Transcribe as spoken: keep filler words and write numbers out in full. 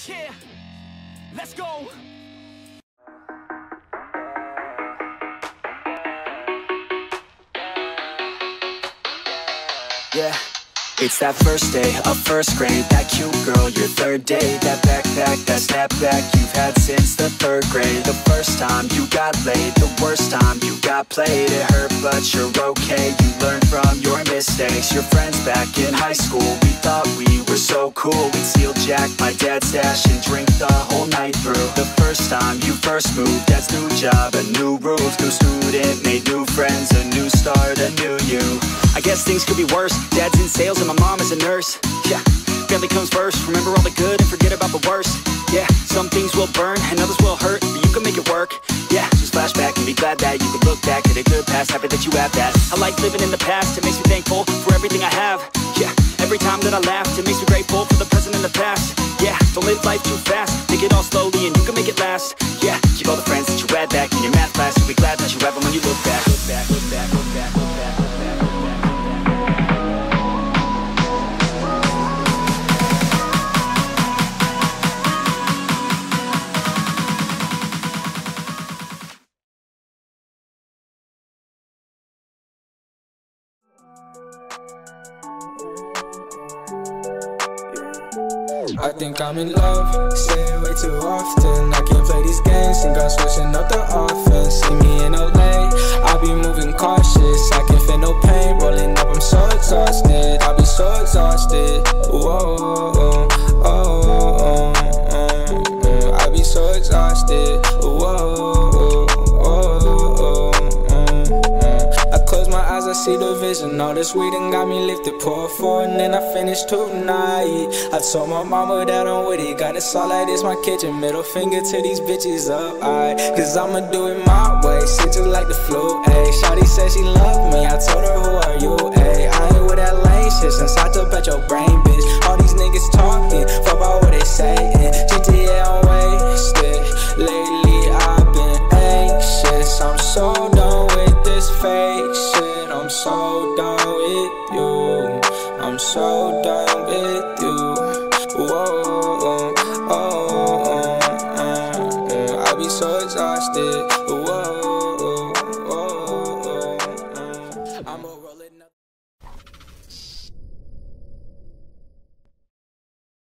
Yeah, let's go. Yeah, it's that first day of first grade. That cute girl, your third date. That backpack, that snapback you've had since the third grade. The first time you got laid, the worst time you got played. It hurt but you're okay, you learn from your mistakes. Your friends back in high school, we thought we were so cool. We'd steal Jack, my dad's stash, and drink the whole night through. The first time you first moved, that's new job, a new roof. New student, made new friends, a new start, a new you. I guess things could be worse. Dad's in sales and my mom is a nurse. Yeah, family comes first. Remember all the good and forget about the worst. Yeah, some things will burn and others will hurt, but you can make it work. Yeah, just flashback and be glad that you can look back at a good past. Happy that you have that. I like living in the past, it makes me thankful for everything I have. Yeah, every time that I laugh, it makes me grateful for the present and the past. Yeah, don't live life too fast, take it all slowly and you can make it last. Yeah, keep all the friends that you had back in your math class. You'll be glad that you have them when you look back. Look back, look back, look back, look back, look back, look back. I think I'm in love, say it way too often. I can't play these games, think I'm switching up the offense. See me in L A, I be moving cautious. I can't feel no pain, rolling up, I'm so exhausted. I be so exhausted, whoa, oh, oh, oh, oh, oh. I be so exhausted, whoa, oh, oh, oh, oh. I close my eyes, I see the vision. All this weed and got me lifted, pour four and then I finish tonight. I told my mama that I'm with it, got it all like this, my kitchen. Middle finger to these bitches up, aight. Cause I'ma do it my way, shit just like the flu, ayy. Shawty said she love me, I told her who are you, ayy. I ain't with that lame shit since I took at your brain, bitch. All these niggas talking, fuck about what they saying. G T A on wasted, lately I've been anxious. I'm so done with this fake shit, I'm so done with you, I'm so done with you. Whoa, oh, oh, oh, oh, oh. I be so exhausted.